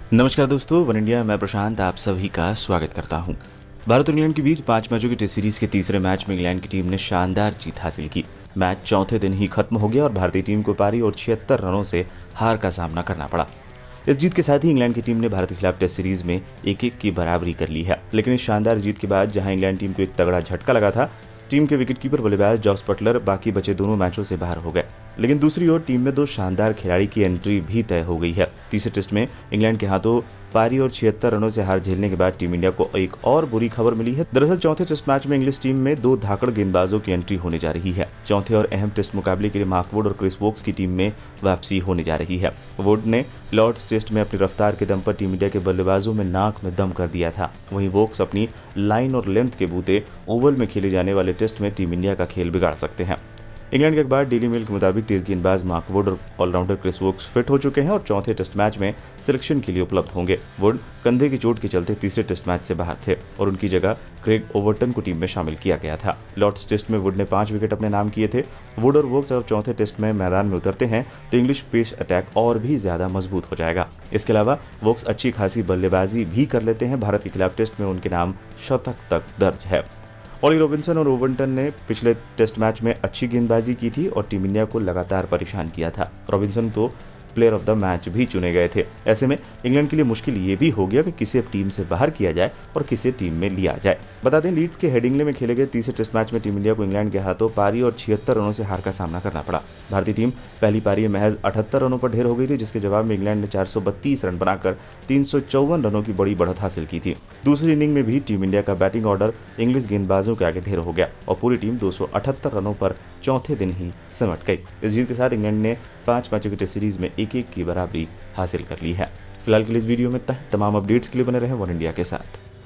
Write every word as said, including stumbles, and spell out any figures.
नमस्कार दोस्तों, one India मैं प्रशांत आप सभी का स्वागत करता हूं। भारत और इंग्लैंड के बीच पांच मैचों की टेस्ट सीरीज के तीसरे मैच में इंग्लैंड की टीम ने शानदार जीत हासिल की। मैच चौथे दिन ही खत्म हो गया और भारतीय टीम को पारी और छिहत्तर रनों से हार का सामना करना पड़ा। इस जीत के साथ ही इंग्लैंड की टीम ने भारत के खिलाफ टेस्ट सीरीज में एक एक की बराबरी कर ली है। लेकिन इस शानदार जीत के बाद जहां इंग्लैंड टीम को एक तगड़ा झटका लगा था, टीम के विकेटकीपर बल्लेबाज जॉस बटलर बाकी बचे दोनों मैचों से बाहर हो गए। लेकिन दूसरी ओर टीम में दो शानदार खिलाड़ी की एंट्री भी तय हो गई है। तीसरे टेस्ट में इंग्लैंड के हाथों पारी और छिहत्तर रनों से हार झेलने के बाद टीम इंडिया को एक और बुरी खबर मिली है। दरअसल चौथे टेस्ट मैच में इंग्लिश टीम में दो धाकड़ गेंदबाजों की एंट्री होने जा रही है। चौथे और अहम टेस्ट मुकाबले के लिए मार्क वुड और क्रिस वोक्स की टीम में वापसी होने जा रही है। वुड ने लॉर्ड्स टेस्ट में अपनी रफ्तार के दम पर टीम इंडिया के बल्लेबाजों में नाक में दम कर दिया था। वहीं वोक्स अपनी लाइन और लेंथ के बूते ओवल में खेले जाने वाले टेस्ट में टीम इंडिया का खेल बिगाड़ सकते हैं। इंग्लैंड के अखबार डेली मेल के मुताबिक तेज गेंदबाज मार्क वुड और ऑलराउंडर क्रिस वोक्स फिट हो चुके हैं और चौथे टेस्ट मैच में सिलेक्शन के लिए उपलब्ध होंगे। वुड कंधे की चोट के चलते तीसरे टेस्ट मैच से बाहर थे और उनकी जगह क्रेग ओवर्टन को टीम में शामिल किया गया था। लॉर्ड्स टेस्ट में वुड ने पांच विकेट अपने नाम किए थे। वुड और वोक्स अगर चौथे टेस्ट में मैदान में उतरते हैं तो इंग्लिश पेस अटैक और भी ज्यादा मजबूत हो जाएगा। इसके अलावा वोक्स अच्छी खासी बल्लेबाजी भी कर लेते हैं। भारत के खिलाफ टेस्ट में उनके नाम शतक तक दर्ज है। ऑली रॉबिन्सन और ओवर्टन ने पिछले टेस्ट मैच में अच्छी गेंदबाजी की थी और टीम इंडिया को लगातार परेशान किया था। रॉबिन्सन तो प्लेयर ऑफ द मैच भी चुने गए थे। ऐसे में इंग्लैंड के लिए मुश्किल ये भी हो गया कि किसे टीम से बाहर किया जाए और किसे टीम में लिया जाए। बता दें, लीड्स के हेडिंगले में खेले गए तीसरे टेस्ट मैच में टीम इंडिया को इंग्लैंड के हाथों पारी और छिहत्तर रनों से हार का सामना करना पड़ा। भारतीय टीम पहली पारी में महज अठहत्तर रनों पर ढेर हो गई थी, जिसके जवाब में इंग्लैंड ने चार सौ बत्तीस रन बनाकर तीन सौ चौवन रनों की बड़ी बढ़त हासिल की थी। दूसरी इनिंग में भी टीम इंडिया का बैटिंग ऑर्डर इंग्लिश गेंदबाजों के आगे ढेर हो गया और पूरी टीम दो सौ अठहत्तर रनों पर चौथे दिन ही सिमट गई। इस जीत के साथ इंग्लैंड ने पांच मैचों की टेस्ट सीरीज में एक एक की बराबरी हासिल कर ली है। फिलहाल के लिए इस वीडियो में तमाम अपडेट्स के लिए बने रहे वन इंडिया के साथ।